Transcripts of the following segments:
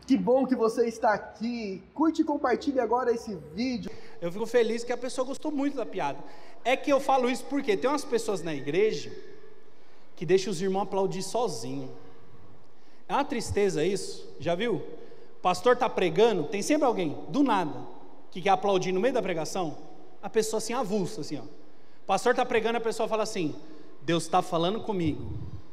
Que bom que você está aqui. Curte e compartilhe agora esse vídeo. Eu fico feliz que a pessoa gostou muito da piada. É que eu falo isso porque tem umas pessoas na igreja que deixam os irmãos aplaudir sozinho. É uma tristeza isso, já viu? O pastor está pregando, tem sempre alguém, do nada, que quer aplaudir no meio da pregação. A pessoa assim, avulsa, assim, ó. O pastor está pregando, a pessoa fala assim: Deus está falando comigo.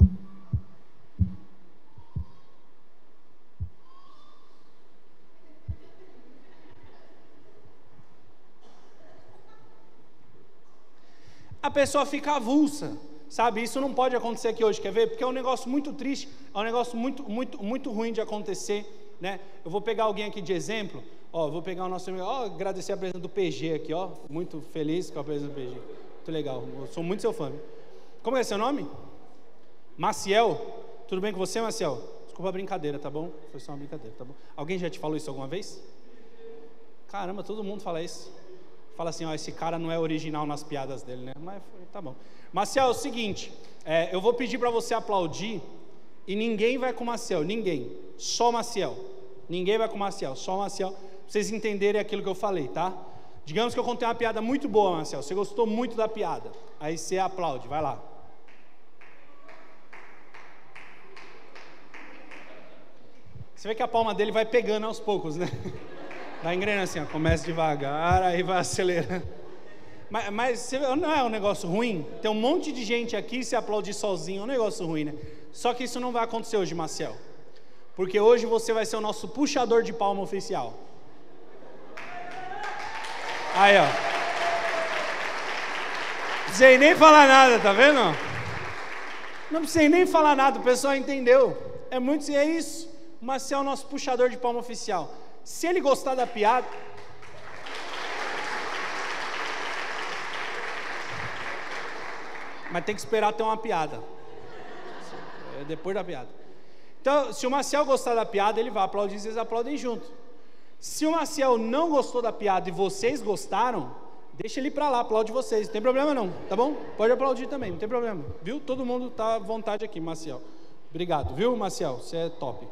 A pessoa fica avulsa, sabe? Isso não pode acontecer aqui hoje, quer ver? Porque é um negócio muito triste, é um negócio muito ruim de acontecer, né? Eu vou pegar alguém aqui de exemplo, ó, vou pegar o nosso amigo, ó, agradecer a presença do PG aqui, ó, muito feliz com a presença do PG, muito legal, eu sou muito seu fã. Como é seu nome? Maciel, tudo bem com você, Maciel? Desculpa a brincadeira, tá bom? Foi só uma brincadeira, tá bom? Alguém já te falou isso alguma vez? Caramba, todo mundo fala isso. Fala assim, ó, esse cara não é original nas piadas dele, né? Mas tá bom. Maciel, é o seguinte, eu vou pedir para você aplaudir e ninguém vai com o Maciel, ninguém, só o Maciel. Ninguém vai com o Maciel, só o Maciel, pra vocês entenderem aquilo que eu falei, tá? Digamos que eu contei uma piada muito boa, Maciel, você gostou muito da piada, aí você aplaude, vai lá. Você vê que a palma dele vai pegando aos poucos, né? Vai engrenando assim, ó, começa devagar, aí vai acelerando. Mas você vê, não é um negócio ruim? Tem um monte de gente aqui se aplaudir sozinho, é um negócio ruim, né? Só que isso não vai acontecer hoje, Maciel. Porque hoje você vai ser o nosso puxador de palma oficial. Aí, ó. Não precisei nem falar nada, tá vendo? Não precisei nem falar nada, o pessoal entendeu. É isso. O Maciel é o nosso puxador de palma oficial. Se ele gostar da piada... Mas tem que esperar ter uma piada. É depois da piada. Então, se o Maciel gostar da piada, ele vai aplaudir e vocês aplaudem junto. Se o Maciel não gostou da piada e vocês gostaram, deixa ele pra lá, aplaude vocês. Não tem problema não, tá bom? Pode aplaudir também, não tem problema. Viu? Todo mundo tá à vontade aqui, Maciel. Obrigado, viu, Maciel? Você é top.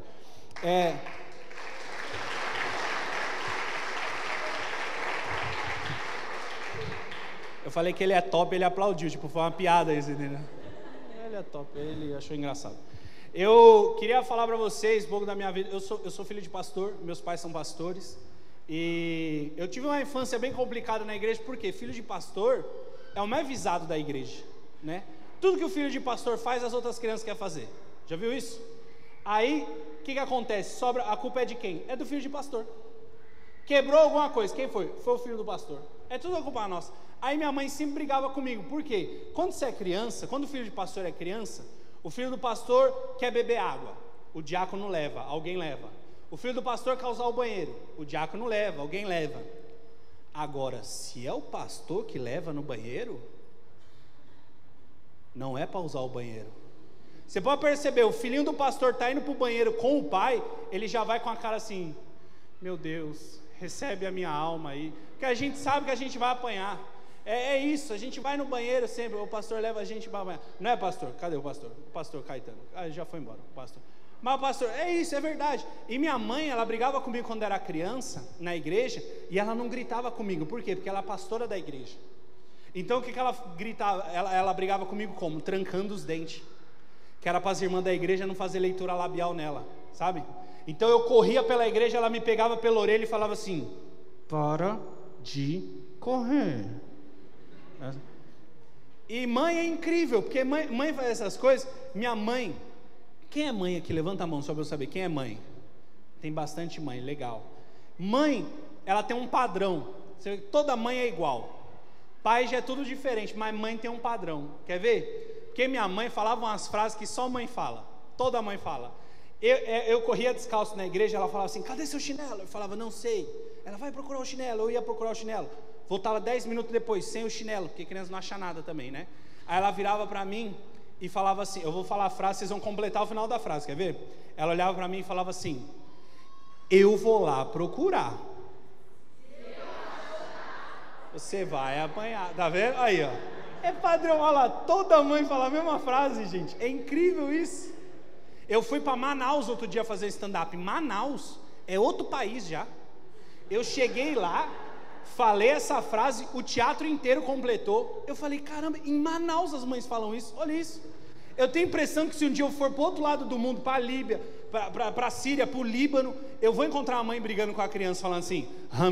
Eu falei que ele é top, ele aplaudiu, tipo, foi uma piada isso, entendeu? Ele é top, ele achou engraçado. Eu queria falar para vocês um pouco da minha vida. Eu sou filho de pastor, meus pais são pastores. E eu tive uma infância bem complicada na igreja, porque filho de pastor é o mais visado da igreja, né? Tudo que o filho de pastor faz, as outras crianças querem fazer. Já viu isso? Aí, o que acontece? Sobra, a culpa é de quem? É do filho de pastor. Quebrou alguma coisa, quem foi? Foi o filho do pastor. É tudo a culpa nossa. Aí minha mãe sempre brigava comigo, por quê? Quando você é criança, quando o filho de pastor é criança, o filho do pastor quer beber água, o diácono leva, alguém leva. O filho do pastor quer usar o banheiro, o diácono leva, alguém leva. Agora, se é o pastor que leva no banheiro, não é para usar o banheiro. Você pode perceber, o filhinho do pastor está indo para o banheiro com o pai, ele já vai com a cara assim, meu Deus, recebe a minha alma aí, porque a gente sabe que a gente vai apanhar. É isso, a gente vai no banheiro sempre, o pastor leva a gente para banhar. Não é pastor? Cadê o pastor? O pastor Caetano. Ah, já foi embora, o pastor. Mas o pastor, é isso, é verdade. E minha mãe, ela brigava comigo quando era criança, na igreja, e ela não gritava comigo. Por quê? Porque ela é pastora da igreja. Então o que ela gritava? Ela brigava comigo como? Trancando os dentes. Que era para as irmãs da igreja não fazer leitura labial nela, sabe? Então eu corria pela igreja, ela me pegava pela orelha e falava assim: para de correr. E mãe é incrível, porque mãe faz essas coisas. Minha mãe, quem é mãe aqui? Levanta a mão só para eu saber, quem é mãe? Tem bastante mãe, legal. Mãe, ela tem um padrão. Toda mãe é igual. Pai já é tudo diferente, mas mãe tem um padrão. Quer ver? Porque minha mãe falava umas frases que só mãe fala. Toda mãe fala. Eu corria descalço na igreja, ela falava assim: cadê seu chinelo? Eu falava: não sei. Ela vai procurar o chinelo, eu ia procurar o chinelo. Voltava 10 minutos depois, sem o chinelo, porque criança não acha nada também, né? Aí ela virava para mim e falava assim, eu vou falar a frase, vocês vão completar o final da frase, quer ver? Ela olhava para mim e falava assim: eu vou lá procurar. Você vai apanhar, tá vendo? Aí, ó. É padrão, olha lá, toda mãe fala a mesma frase, gente. É incrível isso. Eu fui para Manaus outro dia fazer stand-up. Manaus, é outro país já. Eu cheguei lá, falei essa frase, o teatro inteiro completou. Eu falei, caramba, em Manaus as mães falam isso, olha isso. Eu tenho a impressão que se um dia eu for para o outro lado do mundo, para a Líbia, para a Síria, para o Líbano, eu vou encontrar uma mãe brigando com a criança, falando assim,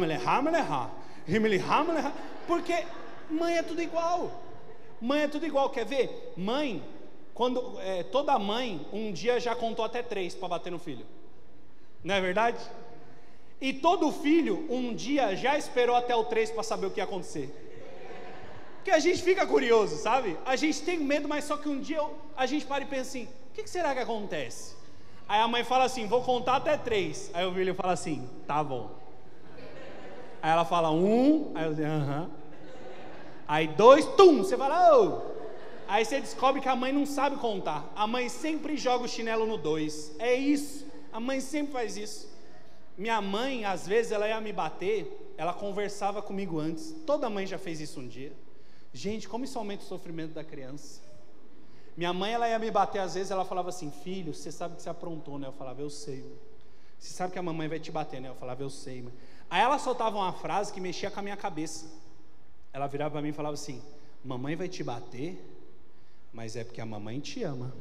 porque mãe é tudo igual. Mãe é tudo igual, quer ver? Mãe, toda mãe, um dia já contou até 3 para bater no filho. Não é verdade? E todo filho, um dia já esperou até o 3 para saber o que ia acontecer. Porque a gente fica curioso, sabe? A gente tem medo, mas só que um dia a gente para e pensa assim, o que será que acontece? Aí a mãe fala assim, vou contar até 3. Aí o filho fala assim, tá bom. Aí ela fala 1, aí eu digo, aham. Aí 2, tum, você fala, ô. Aí você descobre que a mãe não sabe contar. A mãe sempre joga o chinelo no 2. É isso, a mãe sempre faz isso. Minha mãe, às vezes, ela ia me bater, ela conversava comigo antes. Toda mãe já fez isso um dia. Gente, como isso aumenta o sofrimento da criança. Minha mãe, ela ia me bater, às vezes, ela falava assim, filho, você sabe que você aprontou, né? Eu falava, eu sei, mãe. Você sabe que a mamãe vai te bater, né? Eu falava, eu sei, mãe. Aí ela soltava uma frase que mexia com a minha cabeça. Ela virava para mim e falava assim, mamãe vai te bater, mas é porque a mamãe te ama.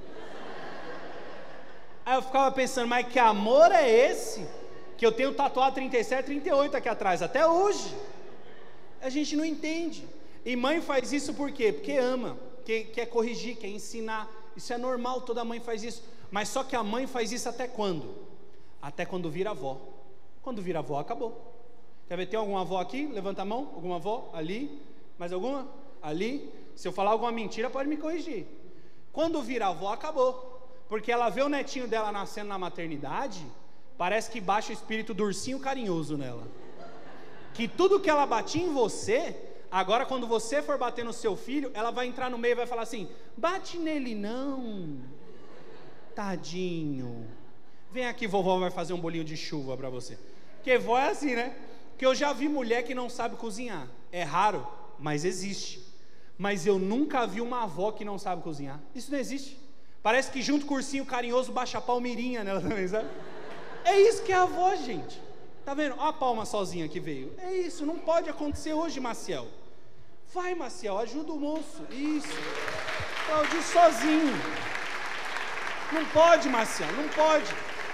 Aí eu ficava pensando, mas que amor é esse? Que eu tenho tatuado 37, 38 aqui atrás, até hoje. A gente não entende. E mãe faz isso por quê? Porque ama, quer corrigir, quer ensinar. Isso é normal, toda mãe faz isso. Mas só que a mãe faz isso até quando? Até quando vira avó. Quando vira avó, acabou. Quer ver, tem alguma avó aqui? Levanta a mão. Alguma avó? Ali. Mais alguma? Ali. Se eu falar alguma mentira, pode me corrigir. Quando vira avó, acabou. Porque ela vê o netinho dela nascendo na maternidade, parece que baixa o espírito do ursinho carinhoso nela. Que tudo que ela batia em você, agora quando você for bater no seu filho, ela vai entrar no meio e vai falar assim, bate nele não, tadinho. Vem aqui, vovó vai fazer um bolinho de chuva para você. Porque vó é assim, né? Porque eu já vi mulher que não sabe cozinhar. É raro, mas existe. Mas eu nunca vi uma avó que não sabe cozinhar. Isso não existe. Parece que junto com o ursinho carinhoso baixa a palmeirinha nela também, sabe? É isso que é a avó, gente. Tá vendo? Olha a palma sozinha que veio. É isso, não pode acontecer hoje, Maciel. Vai, Maciel, ajuda o moço. Isso. Aplaudir sozinho. Não pode, Maciel, não pode.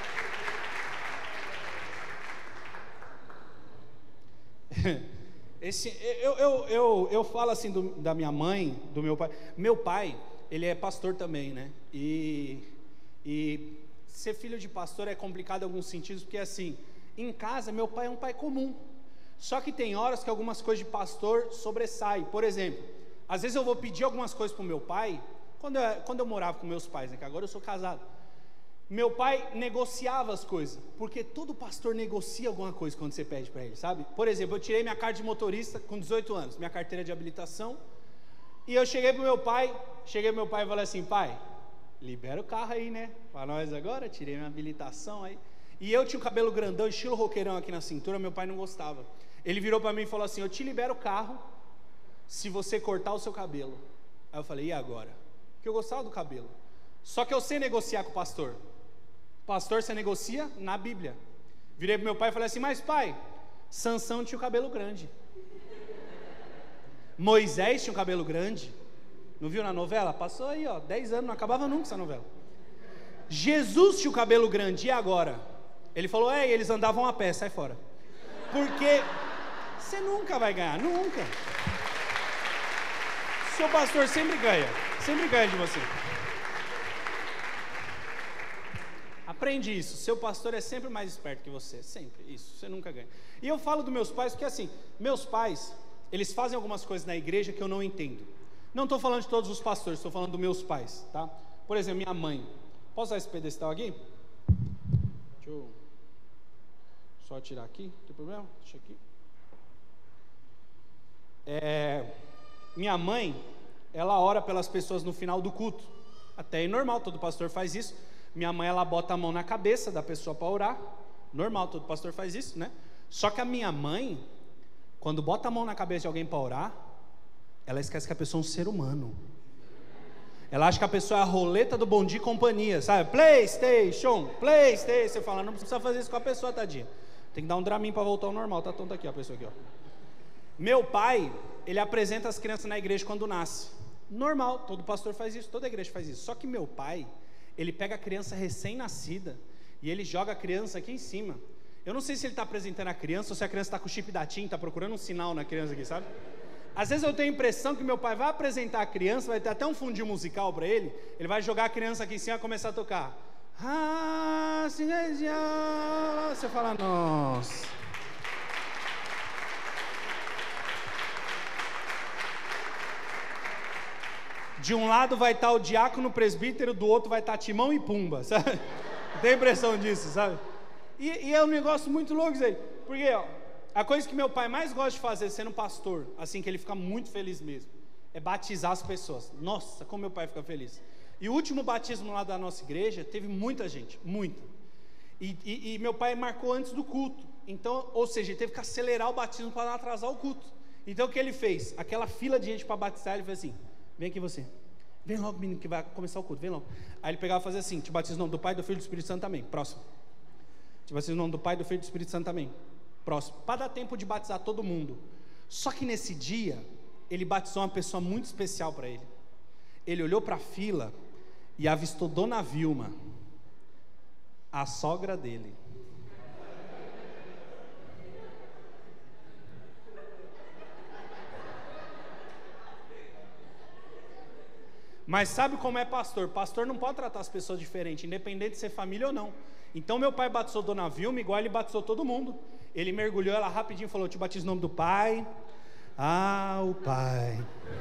Eu falo assim da minha mãe, do meu pai. Meu pai, ele é pastor também, né? E ser filho de pastor é complicado em alguns sentidos, porque assim, em casa meu pai é um pai comum. Só que tem horas que algumas coisas de pastor sobressaem. Por exemplo, às vezes eu vou pedir algumas coisas para o meu pai, quando eu morava com meus pais, né? Que agora eu sou casado. Meu pai negociava as coisas, porque todo pastor negocia alguma coisa quando você pede para ele, sabe? Por exemplo, eu tirei minha carta de motorista com 18 anos, minha carteira de habilitação, e eu cheguei pro meu pai e falei assim, pai, libera o carro aí, né? Para nós agora, tirei minha habilitação aí. E eu tinha o cabelo grandão, estilo roqueirão aqui na cintura, meu pai não gostava. Ele virou para mim e falou assim, eu te libero o carro se você cortar o seu cabelo. Aí eu falei, e agora? Porque eu gostava do cabelo. Só que eu sei negociar com o pastor. Pastor, você negocia na Bíblia. Virei pro meu pai e falei assim, mas pai, Sansão tinha o cabelo grande. Moisés tinha o cabelo grande. Não viu na novela? Passou aí, 10 anos, não acabava nunca essa novela. Jesus tinha o cabelo grande, e agora? Ele falou, eles andavam a pé, sai fora. Porque você nunca vai ganhar, nunca. Seu pastor sempre ganha de você. Aprende isso, seu pastor é sempre mais esperto que você, sempre, isso, você nunca ganha. E eu falo dos meus pais porque assim, meus pais, eles fazem algumas coisas na igreja que eu não entendo. Não estou falando de todos os pastores, estou falando dos meus pais, tá? Por exemplo, minha mãe. Posso usar esse pedestal aqui? Deixa eu só tirar aqui, não tem problema? Deixa aqui. Minha mãe, ela ora pelas pessoas no final do culto. Até é normal, todo pastor faz isso. Minha mãe, ela bota a mão na cabeça da pessoa para orar. Normal, todo pastor faz isso, né? Só que a minha mãe, quando bota a mão na cabeça de alguém para orar, ela esquece que a pessoa é um ser humano. Ela acha que a pessoa é a roleta do Bom Dia e Companhia, sabe? PlayStation, PlayStation. Você fala, não precisa fazer isso com a pessoa, tadinha. Tem que dar um Dramin para voltar ao normal. Tá tonto aqui, ó, a pessoa aqui, ó. Meu pai, ele apresenta as crianças na igreja quando nasce. Normal, todo pastor faz isso, toda igreja faz isso. Só que meu pai, ele pega a criança recém-nascida e ele joga a criança aqui em cima. Eu não sei se ele está apresentando a criança ou se a criança está com o chip da TIM, está procurando um sinal na criança aqui, sabe? Às vezes eu tenho a impressão que meu pai vai apresentar a criança, vai ter até um fundinho musical para ele vai jogar a criança aqui em cima e começar a tocar. Você fala, nossa. De um lado vai estar o diácono presbítero, do outro vai estar Timão e Pumba, sabe? Tem impressão disso, sabe? E é um negócio muito louco isso aí. Porque, ó, a coisa que meu pai mais gosta de fazer sendo pastor, assim que ele fica muito feliz mesmo, é batizar as pessoas. Nossa, como meu pai fica feliz. E o último batismo lá da nossa igreja, teve muita gente, muita. E meu pai marcou antes do culto. Então, ou seja, ele teve que acelerar o batismo para não atrasar o culto. Então o que ele fez? Aquela fila de gente para batizar, ele fez assim, vem aqui você. Vem logo, menino, que vai começar o culto, vem logo. Aí ele pegava e fazia assim, te batizo no nome do Pai, do Filho e do Espírito Santo também. Próximo. Te batizo no nome do Pai, do Filho e do Espírito Santo também. Próximo. Para dar tempo de batizar todo mundo. Só que nesse dia, ele batizou uma pessoa muito especial para ele. Ele olhou para a fila e avistou Dona Vilma, a sogra dele. Mas sabe como é pastor? Pastor não pode tratar as pessoas diferente, independente de ser família ou não. Então meu pai batizou Dona Vilma igual ele batizou todo mundo. Ele mergulhou ela rapidinho e falou, te batizo em nome do Pai. O Pai.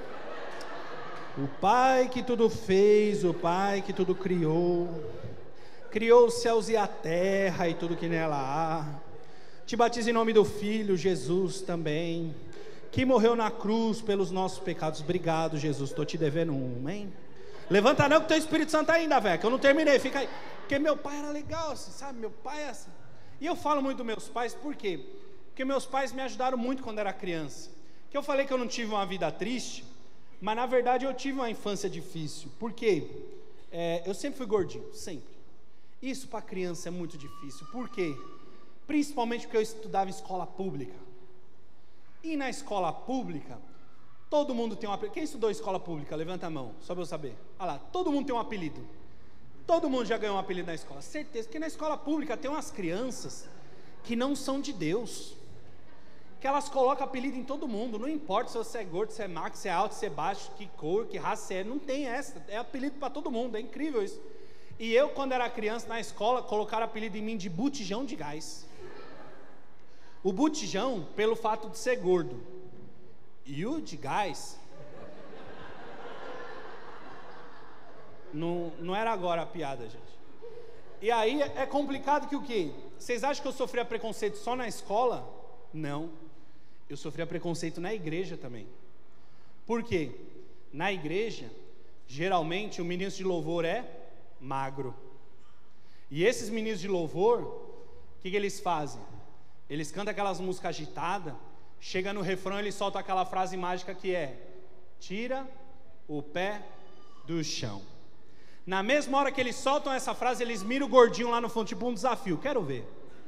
O Pai que tudo fez, o Pai que tudo criou. Criou os céus e a terra e tudo que nela há. Te batizo em nome do Filho, Jesus também, que morreu na cruz pelos nossos pecados. Obrigado, Jesus, estou te devendo um, hein? Levanta não que tem Espírito Santo ainda, velho, que eu não terminei, fica aí. Porque meu pai era legal, assim, sabe? Meu pai é assim. E eu falo muito dos meus pais, por quê? Porque meus pais me ajudaram muito quando era criança. Que eu falei que eu não tive uma vida triste, mas na verdade eu tive uma infância difícil. Por quê? Eu sempre fui gordinho, sempre. Isso para criança é muito difícil. Por quê? Principalmente porque eu estudava em escola pública. E na escola pública, todo mundo tem um apelido. Quem estudou em escola pública? Levanta a mão, só para eu saber. Olha lá, todo mundo tem um apelido. Todo mundo já ganhou um apelido na escola. Certeza que na escola pública tem umas crianças que não são de Deus. Que elas colocam apelido em todo mundo. Não importa se você é gordo, se é magro, se é alto, se é baixo, que cor, que raça é. Não tem essa. É apelido para todo mundo. É incrível isso. E eu, quando era criança, na escola, colocaram apelido em mim de botijão de gás. O botijão, pelo fato de ser gordo. E o de gás... Não era agora a piada, gente. E aí é complicado que o quê? Vocês acham que eu sofria preconceito só na escola? Não. Eu sofria preconceito na igreja também. Por quê? Na igreja, geralmente o ministro de louvor é magro. E esses ministros de louvor, o que eles fazem? Eles cantam aquelas músicas agitadas, chega no refrão, eles soltam aquela frase mágica que é: tira o pé do chão. Na mesma hora que eles soltam essa frase, eles miram o gordinho lá no fundo, tipo um desafio, quero ver.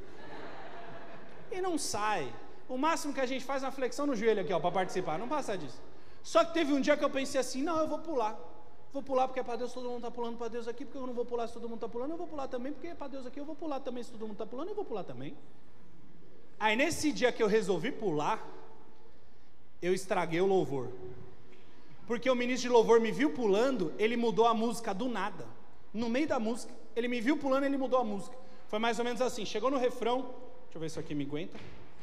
E não sai. O máximo que a gente faz é uma flexão no joelho aqui, ó, para participar, não passa disso. Só que teve um dia que eu pensei assim, não, eu vou pular. Vou pular porque é para Deus, todo mundo está pulando para Deus aqui, porque eu não vou pular se todo mundo está pulando, eu vou pular também, porque é para Deus aqui, eu vou pular também se todo mundo está pulando, eu vou pular também. Aí nesse dia que eu resolvi pular, eu estraguei o louvor. Porque o ministro de louvor me viu pulando, ele mudou a música do nada. No meio da música, ele me viu pulando, ele mudou a música. Foi mais ou menos assim, chegou no refrão, deixa eu ver se isso aqui me aguenta.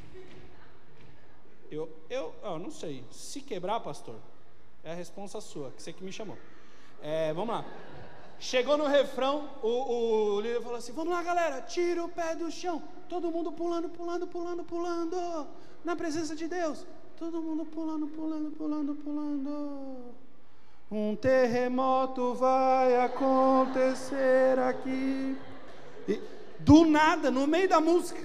Eu não sei, se quebrar, pastor, é a responsa sua, que você que me chamou. Vamos lá. Chegou no refrão, o líder falou assim, vamos lá galera, tira o pé do chão. Todo mundo pulando, pulando, pulando, pulando, na presença de Deus. Todo mundo pulando, pulando, pulando, pulando. Um terremoto vai acontecer aqui. E, do nada, no meio da música.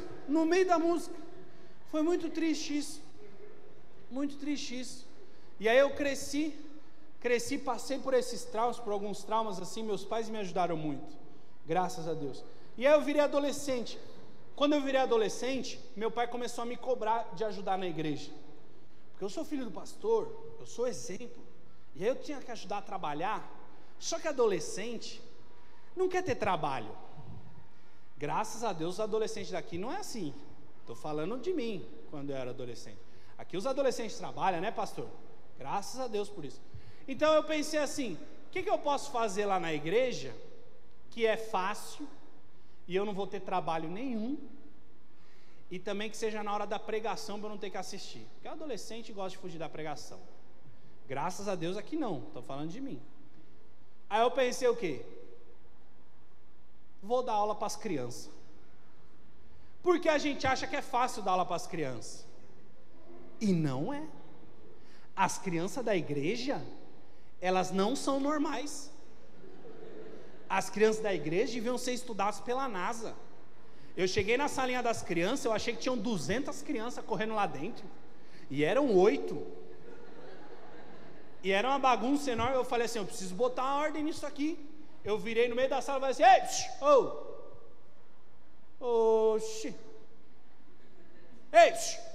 Foi muito triste isso. Muito triste isso. E aí eu cresci Cresci, passei por esses traumas, por alguns traumas assim, meus pais me ajudaram muito, graças a Deus. E aí eu virei adolescente. Quando eu virei adolescente, meu pai começou a me cobrar de ajudar na igreja. Porque eu sou filho do pastor, eu sou exemplo. E aí eu tinha que ajudar a trabalhar. Só que adolescente não quer ter trabalho. Graças a Deus os adolescentes daqui não é assim. Estou falando de mim, quando eu era adolescente. Aqui os adolescentes trabalham, né, pastor? Graças a Deus por isso. Então eu pensei assim, o que eu posso fazer lá na igreja, que é fácil, e eu não vou ter trabalho nenhum, e também que seja na hora da pregação, para eu não ter que assistir. Porque adolescente gosta de fugir da pregação. Graças a Deus aqui não, estou falando de mim. Aí eu pensei o quê? Vou dar aula para as crianças. Porque a gente acha que é fácil dar aula para as crianças. E não é. As crianças da igreja, elas não são normais. As crianças da igreja deviam ser estudadas pela NASA. Eu cheguei na salinha das crianças, eu achei que tinham 200 crianças correndo lá dentro. E eram 8. E era uma bagunça enorme. Eu falei assim, eu preciso botar uma ordem nisso aqui. Eu virei no meio da sala e falei assim, ei, oxi. Ei,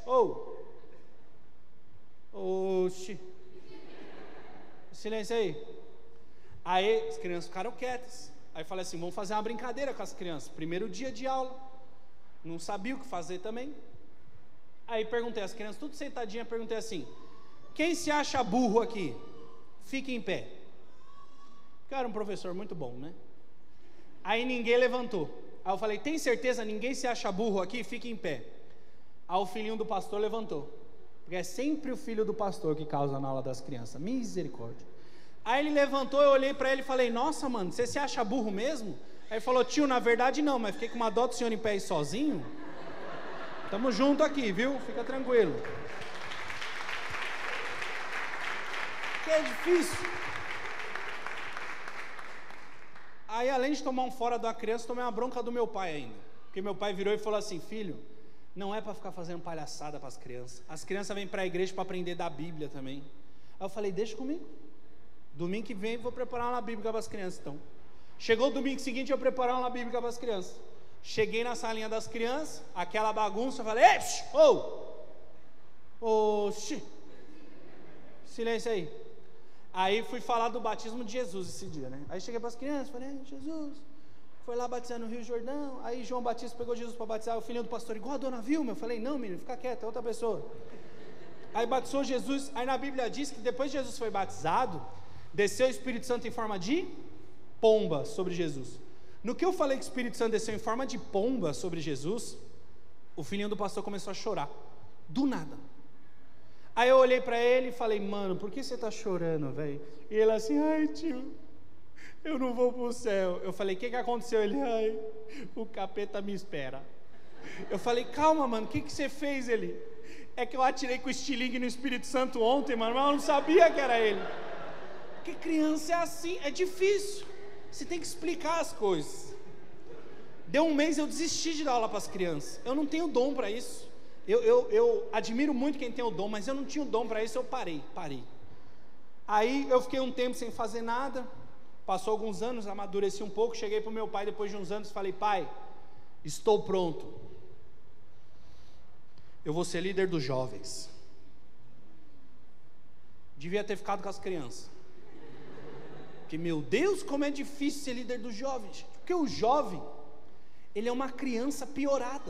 oxi. Silêncio aí. Aí as crianças ficaram quietas. Aí eu falei assim, vamos fazer uma brincadeira com as crianças. Primeiro dia de aula. Não sabia o que fazer também. Aí perguntei, as crianças tudo sentadinha, perguntei assim, quem se acha burro aqui? Fique em pé. Cara, um professor muito bom, né? Aí ninguém levantou. Aí eu falei, tem certeza ninguém se acha burro aqui? Fique em pé. Aí o filhinho do pastor levantou. Porque é sempre o filho do pastor que causa na aula das crianças. Misericórdia. Aí ele levantou, eu olhei para ele e falei, nossa mano, você se acha burro mesmo? Aí ele falou, tio, na verdade não, mas fiquei com uma dó do senhor em pé aí sozinho. Tamo junto aqui, viu? Fica tranquilo. Que é difícil. Aí além de tomar um fora da criança, tomei uma bronca do meu pai ainda. Porque meu pai virou e falou assim, filho, não é para ficar fazendo palhaçada para as crianças. As crianças vêm para a igreja para aprender da Bíblia também. Aí eu falei, deixa comigo. Domingo que vem vou preparar uma bíblica para as crianças então. Chegou o domingo seguinte eu preparar uma bíblica para as crianças. Cheguei na salinha das crianças, aquela bagunça, eu falei, oxi, silêncio aí. Aí fui falar do batismo de Jesus esse dia, né? Aí cheguei para as crianças, falei, Jesus, foi lá batizar no Rio Jordão. Aí João Batista pegou Jesus para batizar, o filhinho do pastor, igual a dona Vilma. Eu falei, não menino, fica quieto, é outra pessoa. Aí batizou Jesus, aí na Bíblia diz que depois que Jesus foi batizado, desceu o Espírito Santo em forma de pomba sobre Jesus. No que eu falei que o Espírito Santo desceu em forma de pomba sobre Jesus, o filhinho do pastor começou a chorar, do nada. Aí eu olhei para ele e falei, mano, por que você está chorando, velho? E ele assim, ai tio, eu não vou pro céu. Eu falei, o que aconteceu? Ele, ai, o capeta me espera. Eu falei, calma mano, o que você fez? Ele, é que eu atirei com o estilingue no Espírito Santo ontem, mano, mas eu não sabia que era ele. Porque criança é assim, é difícil. Você tem que explicar as coisas. Deu um mês eu desisti de dar aula para as crianças. Eu não tenho dom para isso. Eu admiro muito quem tem o dom, mas eu não tinha o dom para isso, eu parei. Aí eu fiquei um tempo sem fazer nada. Passou alguns anos, amadureci um pouco. Cheguei para o meu pai depois de uns anos e falei, pai, estou pronto. Eu vou ser líder dos jovens. Devia ter ficado com as crianças. Porque, meu Deus, como é difícil ser líder dos jovens. Porque o jovem, ele é uma criança piorada.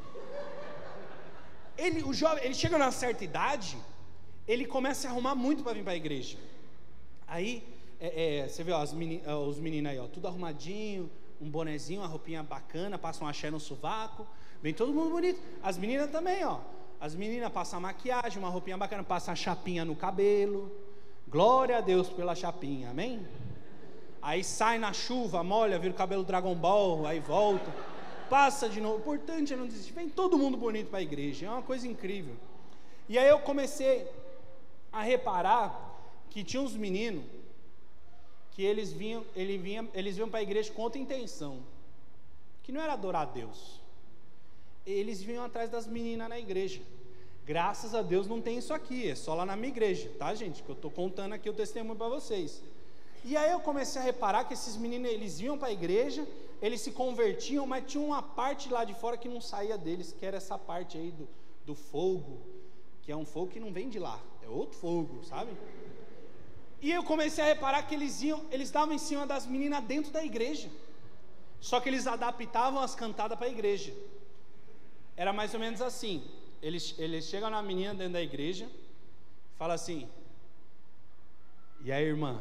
O jovem, ele chega numa certa idade, ele começa a arrumar muito para vir para a igreja. Aí, você vê ó, os meninos aí, ó, tudo arrumadinho, um bonezinho, uma roupinha bacana, passa um axé no sovaco, vem todo mundo bonito. As meninas também, ó. As meninas passam maquiagem, uma roupinha bacana, passam a chapinha no cabelo. Glória a Deus pela chapinha, amém? Aí sai na chuva, molha, vira o cabelo Dragon Ball, aí volta, passa de novo. O importante é não desistir. Vem todo mundo bonito para a igreja, é uma coisa incrível. E aí eu comecei a reparar que tinha uns meninos que eles vinham para a igreja com outra intenção, que não era adorar a Deus. Eles vinham atrás das meninas na igreja. Graças a Deus não tem isso aqui, é só lá na minha igreja, tá, gente? Que eu estou contando aqui o testemunho para vocês. E aí eu comecei a reparar que esses meninos, eles iam para a igreja, eles se convertiam, mas tinha uma parte lá de fora que não saía deles, que era essa parte aí do fogo, que é um fogo que não vem de lá, é outro fogo, sabe? E eu comecei a reparar que eles davam em cima das meninas dentro da igreja, só que eles adaptavam as cantadas para a igreja. Era mais ou menos assim, eles chegam na menina dentro da igreja, falam assim: e aí, irmã?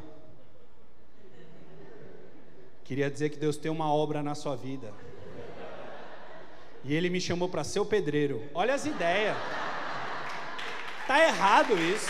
Queria dizer que Deus tem uma obra na sua vida. E Ele me chamou para ser o pedreiro. Olha as ideias. Tá errado isso.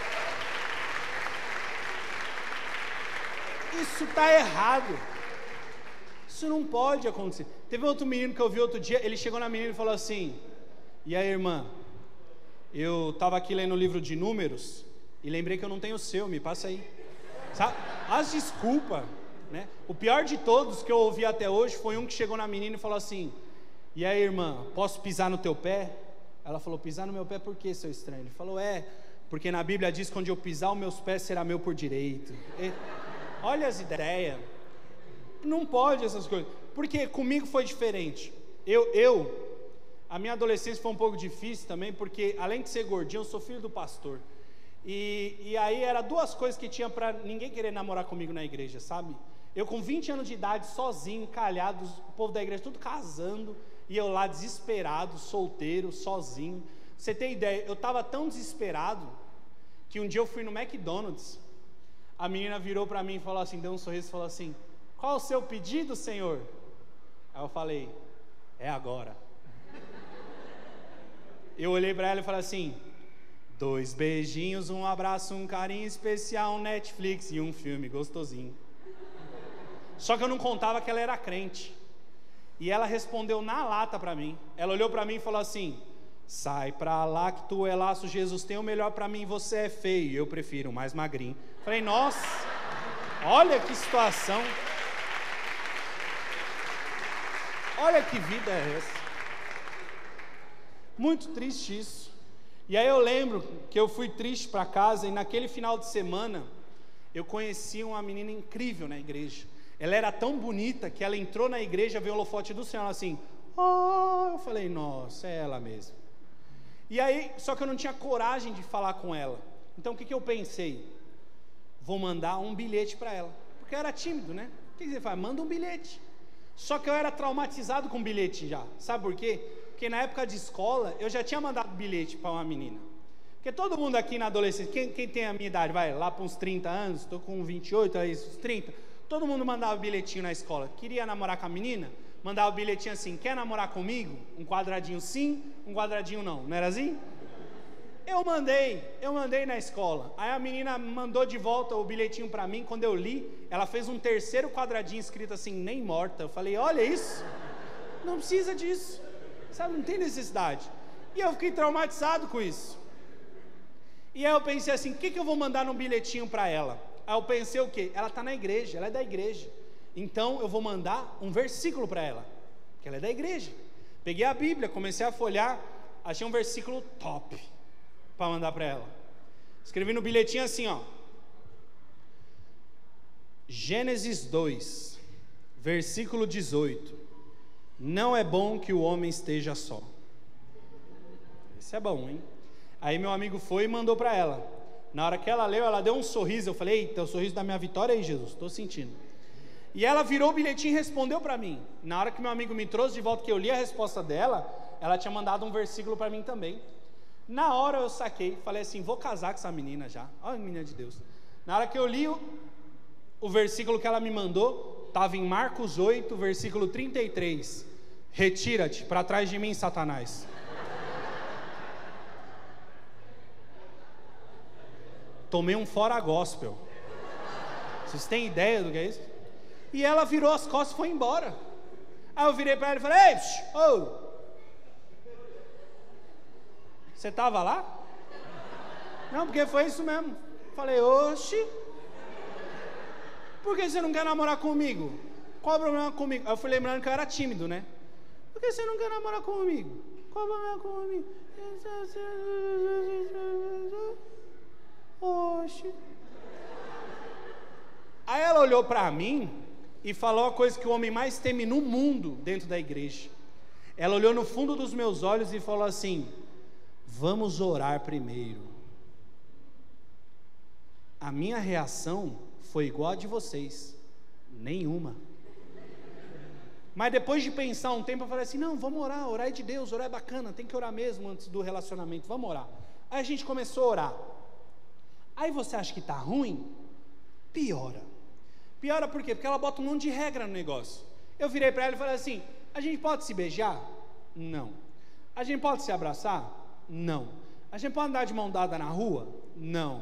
Isso tá errado. Isso não pode acontecer. Teve outro menino que eu vi outro dia, ele chegou na menina e falou assim: e aí, irmã? Eu estava aqui lendo o livro de Números e lembrei que eu não tenho o seu, me passa aí. Sabe? As desculpas. Né? O pior de todos que eu ouvi até hoje foi um que chegou na menina e falou assim: e aí, irmã, posso pisar no teu pé? Ela falou: pisar no meu pé por quê, seu estranho? Ele falou: porque na Bíblia diz que onde eu pisar os meus pés será meu por direito. Olha as ideias. Não pode essas coisas. Porque comigo foi diferente. A minha adolescência foi um pouco difícil também, porque além de ser gordinho, eu sou filho do pastor. E aí era duas coisas que tinha para ninguém querer namorar comigo na igreja, sabe? Eu com 20 anos de idade, sozinho, calhado, o povo da igreja tudo casando, e eu lá desesperado, solteiro, sozinho. Você tem ideia, eu estava tão desesperado, que um dia eu fui no McDonald's, a menina virou para mim e falou assim, deu um sorriso e falou assim: qual o seu pedido, senhor? Aí eu falei: é agora. Eu olhei para ela e falei assim: 2 beijinhos, um abraço, um carinho especial, um Netflix e um filme gostosinho. Só que eu não contava que ela era crente. E ela respondeu na lata para mim. Ela olhou para mim e falou assim: sai pra lá que tu é laço, Jesus tem o melhor para mim, você é feio, eu prefiro mais magrinho. Falei: nossa, olha que situação. Olha que vida é essa. Muito triste isso. E aí eu lembro que eu fui triste para casa, e naquele final de semana eu conheci uma menina incrível na igreja. Ela era tão bonita que ela entrou na igreja, veio o holofote do Senhor, assim: oh, eu falei: nossa, é ela mesmo. E aí, só que eu não tinha coragem de falar com ela. Então o que eu pensei? Vou mandar um bilhete para ela, porque eu era tímido, né? O que você faz? Manda um bilhete. Só que eu era traumatizado com bilhete já. Sabe por quê? Porque na época de escola eu já tinha mandado bilhete para uma menina. Porque todo mundo aqui na adolescência, quem tem a minha idade, vai lá para uns 30 anos, estou com 28, aí uns 30, todo mundo mandava bilhetinho na escola. Queria namorar com a menina? Mandava o bilhetinho assim: quer namorar comigo? Um quadradinho sim, um quadradinho não. Não era assim? Eu mandei na escola. Aí a menina mandou de volta o bilhetinho para mim. Quando eu li, ela fez um terceiro quadradinho escrito assim: nem morta. Eu falei: olha isso, não precisa disso, sabe, não tem necessidade. E eu fiquei traumatizado com isso. E aí eu pensei assim: o que eu vou mandar no bilhetinho para ela? Aí eu pensei o quê? Ela está na igreja, ela é da igreja, então eu vou mandar um versículo para ela, porque ela é da igreja. Peguei a Bíblia, comecei a folhear, achei um versículo top para mandar para ela. Escrevi no bilhetinho assim, ó: Gênesis 2, versículo 18: não é bom que o homem esteja só. Esse é bom, hein? Aí meu amigo foi e mandou para ela. Na hora que ela leu, ela deu um sorriso. Eu falei: eita, o sorriso da minha vitória aí, Jesus, estou sentindo. E ela virou o bilhetinho e respondeu para mim. Na hora que meu amigo me trouxe de volta, que eu li a resposta dela, ela tinha mandado um versículo para mim também. Na hora eu saquei, falei assim: vou casar com essa menina já. Olha, menina de Deus. Na hora que eu li o versículo que ela me mandou, estava em Marcos 8, versículo 33. Retira-te para trás de mim, Satanás. Tomei um fora gospel. Vocês têm ideia do que é isso? E ela virou as costas e foi embora. Aí eu virei para ela e falei: ei, você estava lá? Não, porque foi isso mesmo. Falei: oxe, por que você não quer namorar comigo? Qual é o problema comigo? Aí eu fui lembrando que eu era tímido, né? Por que você não quer namorar comigo? rouba minha comida. Oxe. Aí ela olhou para mim e falou a coisa que o homem mais teme no mundo dentro da igreja. Ela olhou no fundo dos meus olhos e falou assim: vamos orar primeiro. A minha reação foi igual a de vocês, nenhuma. Mas depois de pensar um tempo, eu falei assim: não, vamos orar, orar é de Deus, orar é bacana, tem que orar mesmo antes do relacionamento, vamos orar. Aí a gente começou a orar. Aí você acha que está ruim? Piora. Piora por quê? Porque ela bota um monte de regra no negócio. Eu virei para ela e falei assim: a gente pode se beijar? Não. A gente pode se abraçar? Não. A gente pode andar de mão dada na rua? Não.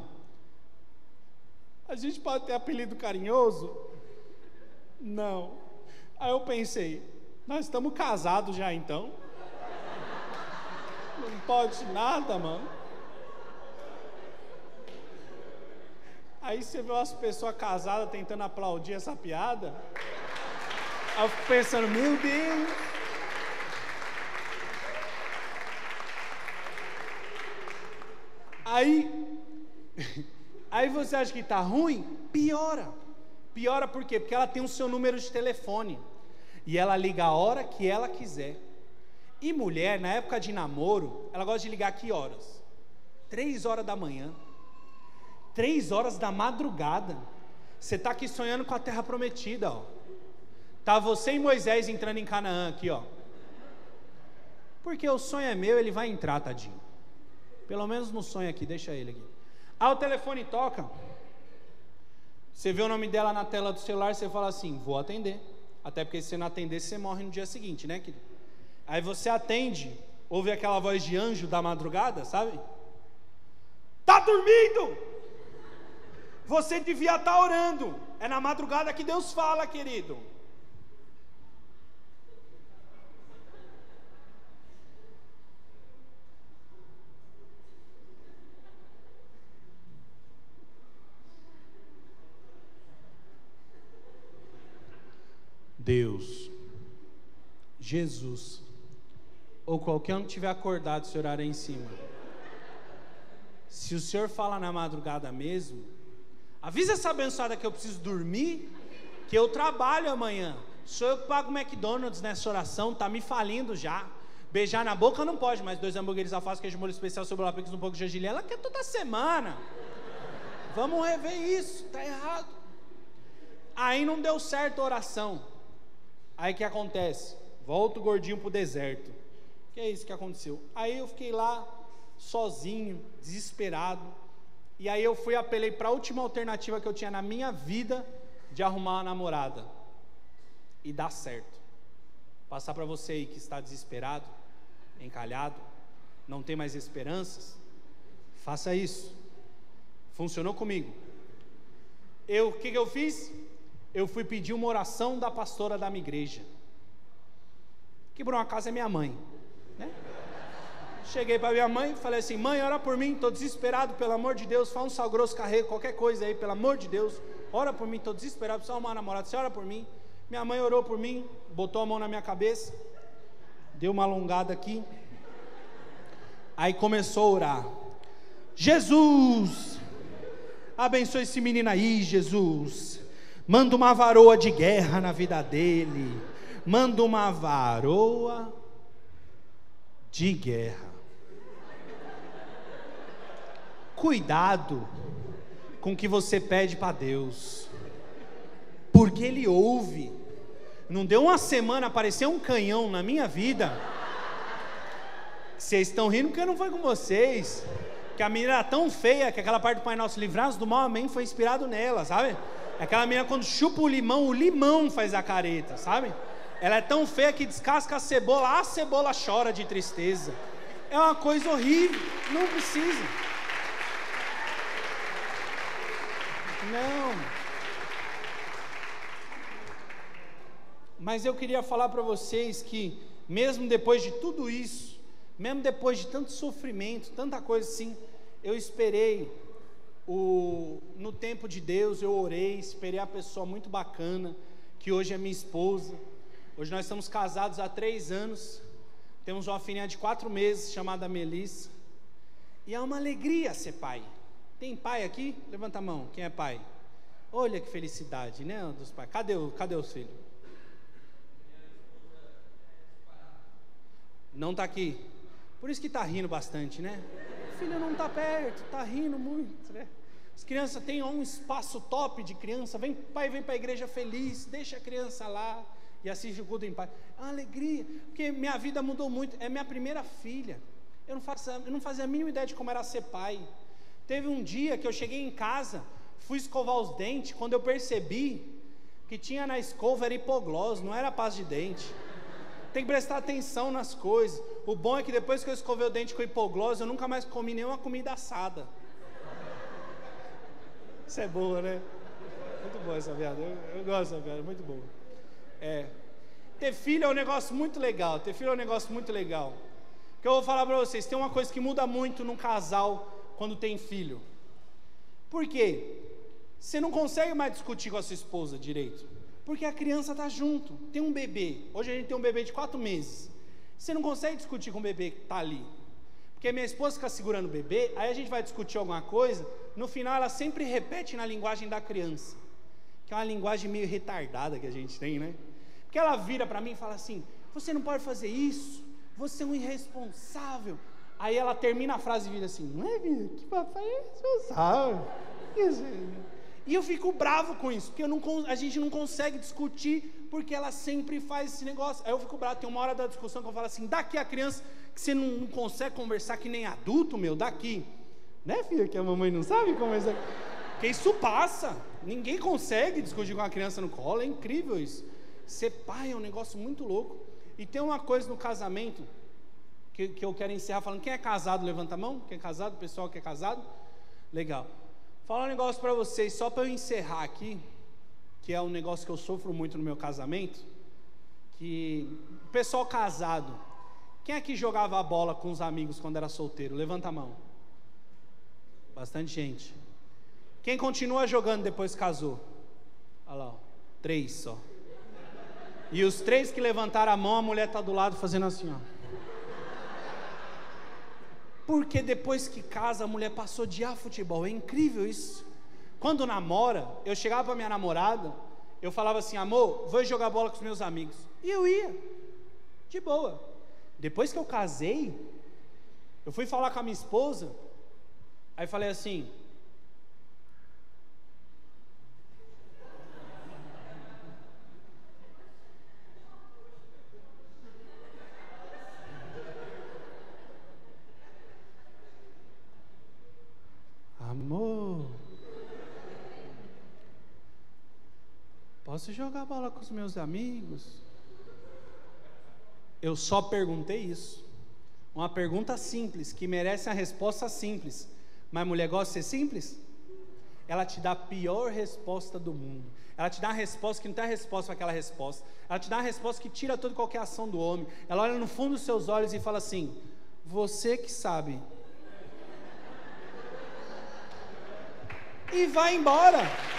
A gente pode ter apelido carinhoso? Não. Aí eu pensei: nós estamos casados já então? Não pode nada, mano. Aí você vê umas pessoas casadas tentando aplaudir essa piada. Aí eu fico pensando: meu Deus. Aí você acha que está ruim? Piora. Piora por quê? Porque ela tem o seu número de telefone e ela liga a hora que ela quiser. E mulher, na época de namoro, ela gosta de ligar que horas? 3 horas da manhã, 3 horas da madrugada. Você está aqui sonhando com a terra prometida, ó. Tá você e Moisés entrando em Canaã aqui, ó. Porque o sonho é meu, ele vai entrar, tadinho. Pelo menos no sonho aqui, deixa ele aqui. Aí o telefone toca. Você vê o nome dela na tela do celular, você fala assim: vou atender. Até porque se você não atender, você morre no dia seguinte, né, querido? Aí você atende, ouve aquela voz de anjo da madrugada, sabe? Tá dormindo? Você devia estar orando. É na madrugada que Deus fala, querido. Deus, Jesus, ou qualquer um que tiver acordado, se orar aí em cima. Se o Senhor fala na madrugada mesmo, avisa essa abençoada que eu preciso dormir, que eu trabalho amanhã. Sou eu que pago o McDonald's nessa oração, tá me falindo já. Beijar na boca não pode, mas 2 hambúrgueres alface, queijo molho especial, sobre lápis, um pouco de gergelim, ela quer toda semana. Vamos rever isso, tá errado. Aí não deu certo a oração. Aí o que acontece? Volta o gordinho pro deserto. Que é isso que aconteceu? Aí eu fiquei lá, sozinho, desesperado. E aí eu apelei para a última alternativa que eu tinha na minha vida de arrumar uma namorada. E dá certo. Passar para você aí que está desesperado, encalhado, não tem mais esperanças, faça isso. Funcionou comigo. O que eu fiz? Eu fui pedir uma oração da pastora da minha igreja, que por um acaso é minha mãe, né? Cheguei para minha mãe e falei assim: mãe, ora por mim, estou desesperado, pelo amor de Deus, faz um sal grosso, carrego, qualquer coisa aí, pelo amor de Deus, ora por mim, estou desesperado, preciso arrumar uma namorada, você ora por mim. Minha mãe orou por mim, botou a mão na minha cabeça, deu uma alongada aqui, aí começou a orar: Jesus, abençoe esse menino aí, Jesus. Manda uma varoa de guerra na vida dele. Manda uma varoa de guerra. Cuidado com o que você pede para Deus, porque Ele ouve. Não deu uma semana, apareceu um canhão na minha vida. Vocês estão rindo porque não foi com vocês. Que a menina era tão feia que aquela parte do Pai Nosso, livrar-nos do mal, amém, foi inspirado nela, sabe? Aquela menina, quando chupa o limão faz a careta, sabe? Ela é tão feia que descasca a cebola chora de tristeza. É uma coisa horrível, não precisa. Não. Mas eu queria falar para vocês que, mesmo depois de tudo isso, mesmo depois de tanto sofrimento, tanta coisa assim, eu esperei. No tempo de Deus eu orei, esperei a pessoa muito bacana, que hoje é minha esposa. Hoje nós estamos casados há 3 anos, Temos uma filhinha de 4 meses chamada Melissa. E é uma alegria ser pai. Tem pai aqui? Levanta a mão, quem é pai? Olha que felicidade, né, dos pais. Cadê os filhos? Não está aqui. Por isso que está rindo bastante, né? O filho não está perto, está rindo muito, né? As crianças têm um espaço top de criança. Pai vem para a igreja feliz, deixa a criança lá e assiste o culto em paz. É uma alegria, porque minha vida mudou muito. É minha primeira filha. Eu não fazia a mínima ideia de como era ser pai. Teve um dia que eu cheguei em casa, fui escovar os dentes, quando eu percebi que tinha na escova era hipoglose, não era pasta de dente. Tem que prestar atenção nas coisas. O bom é que depois que eu escovei o dente com hipoglose, eu nunca mais comi nenhuma comida assada. Isso é boa, né? Muito boa essa piada. Eu gosto dessa piada, muito boa. Ter filho é um negócio muito legal. Ter filho é um negócio muito legal. Que eu vou falar para vocês, tem uma coisa que muda muito num casal quando tem filho. Por quê? Você não consegue mais discutir com a sua esposa direito. Porque a criança está junto. Tem um bebê. Hoje a gente tem um bebê de 4 meses. Você não consegue discutir com o bebê que está ali. Porque minha esposa fica segurando o bebê, aí a gente vai discutir alguma coisa, no final ela sempre repete na linguagem da criança. Que é uma linguagem meio retardada que a gente tem, né? Porque ela vira para mim e fala assim, você não pode fazer isso, você é um irresponsável. Aí ela termina a frase e vira assim, não é, filho? Que papai é irresponsável. E eu fico bravo com isso, porque a gente não consegue discutir, porque ela sempre faz esse negócio. Aí eu fico bravo, tem uma hora da discussão que eu falo assim, daqui a criança, que você não consegue conversar que nem adulto, daqui. Né, filha, que a mamãe não sabe conversar? Porque isso passa, ninguém consegue discutir com a criança no colo, é incrível isso. Ser pai é um negócio muito louco. E tem uma coisa no casamento, que eu quero encerrar falando, quem é casado, levanta a mão, quem é casado, pessoal que é casado, legal. Falar um negócio para vocês, só para eu encerrar aqui, que é um negócio que eu sofro muito no meu casamento, que o pessoal casado, quem aqui jogava a bola com os amigos quando era solteiro? Levanta a mão. Bastante gente. Quem continua jogando depois que casou? Olha lá, ó, 3 só. E os 3 que levantaram a mão, a mulher está do lado fazendo assim, ó. Porque depois que casa, a mulher passou a odiar futebol. É incrível isso. Quando namora, eu chegava para minha namorada, eu falava assim, amor, vou jogar bola com os meus amigos. E eu ia, de boa. Depois que eu casei, eu fui falar com a minha esposa, aí falei assim, amor, posso jogar bola com os meus amigos? Eu só perguntei isso. Uma pergunta simples, que merece uma resposta simples. Mas a mulher gosta de ser simples? Ela te dá a pior resposta do mundo. Ela te dá uma resposta que não tem resposta para aquela resposta. Ela te dá uma resposta que tira toda e qualquer ação do homem. Ela olha no fundo dos seus olhos e fala assim, você que sabe. E vai embora.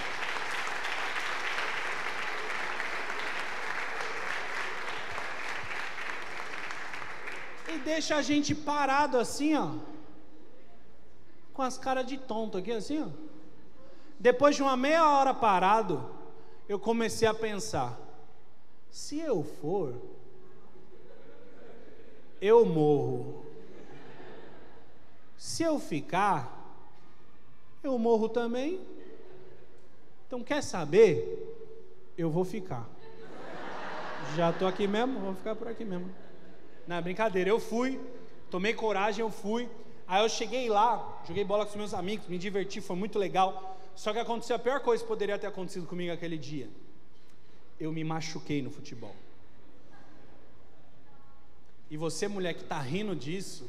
E deixa a gente parado assim, ó, com as caras de tonto aqui assim, ó. Depois de uma meia hora parado, eu comecei a pensar, se eu for, eu morro. Se eu ficar, eu morro também. Então quer saber? Eu vou ficar. Já estou aqui mesmo, vou ficar por aqui mesmo. Não, brincadeira, eu fui, tomei coragem, eu fui. Aí eu cheguei lá, joguei bola com os meus amigos, me diverti, foi muito legal. Só que aconteceu a pior coisa que poderia ter acontecido comigo aquele dia. Eu me machuquei no futebol. E você, mulher, que está rindo disso,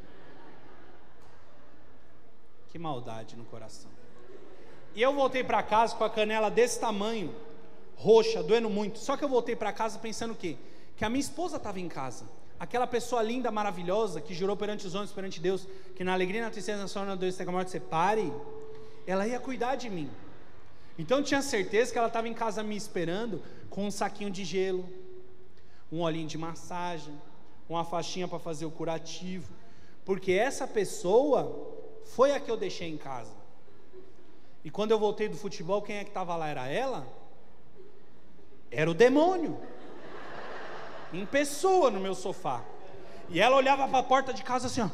que maldade no coração. E eu voltei para casa com a canela desse tamanho, roxa, doendo muito. Só que eu voltei para casa pensando o quê? Que a minha esposa estava em casa. Aquela pessoa linda, maravilhosa, que jurou perante os homens, perante Deus, que na alegria e na tristeza, na sorte, na dor e na morte, você pare, ela ia cuidar de mim. Então eu tinha certeza que ela estava em casa me esperando, com um saquinho de gelo, um olhinho de massagem, uma faixinha para fazer o curativo, porque essa pessoa foi a que eu deixei em casa. E quando eu voltei do futebol, quem é que estava lá? Era ela? Era o demônio, em pessoa no meu sofá. E ela olhava para a porta de casa assim, ó,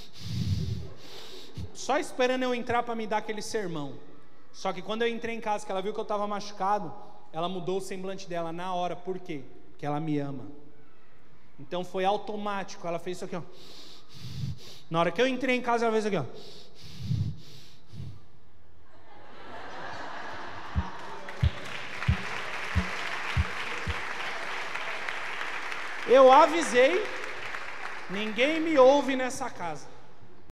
só esperando eu entrar para me dar aquele sermão. Só que quando eu entrei em casa, que ela viu que eu estava machucado, ela mudou o semblante dela na hora. Por quê? Porque ela me ama. Então foi automático, ela fez isso aqui, ó. Na hora que eu entrei em casa, ela fez isso aqui, ó. Eu avisei, ninguém me ouve nessa casa.